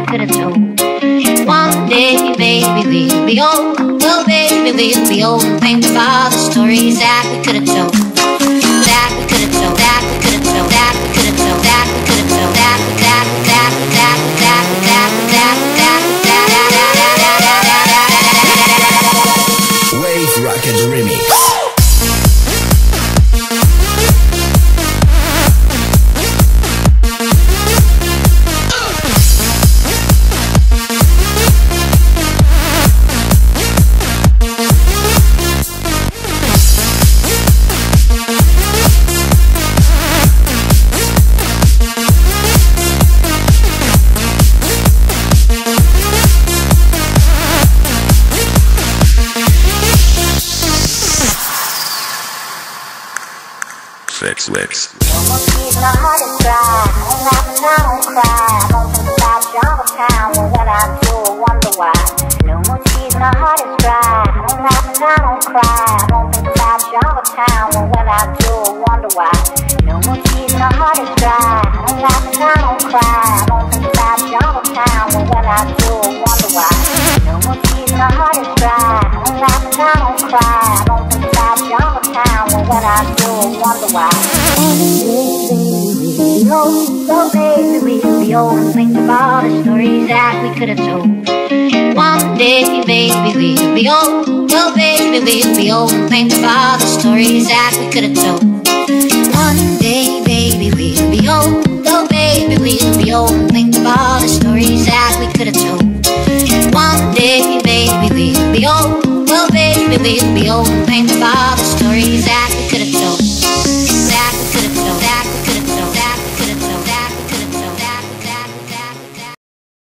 could have told. One day, baby, we'll be old. Oh, baby, we'll be old and think about the stories that we could have told. That we could have told. That we could have told. That we could have told. That we could have told. That Wave Rockets Remix. Fix Mix. No more tears, my heart is dry. I don't laugh and I don't cry. I don't think about Johnstown, but when I do, I wonder why. No more tears, my heart is dry. I don't laugh and I don't cry. I don't think about Johnstown, but when I do, I wonder why. No more tears, my heart is dry. I don't laugh and I don't cry. I don't think about Johnstown, but when I do, I wonder why. No more tears, my heart is dry. I don't laugh and I don't cry. I don't think about Johnstown, but when I do, I wonder why. So baby, we'll be old and think about the stories that we could have told. One day, baby, we'll be old. Oh, baby, we'll be old and think about the stories that we could have told. One day, baby, we'll be old. Oh, baby, we'll be old and think about the stories that we could have told. One day, baby, we'll be old. Oh, baby, we'll be old and think about the stories that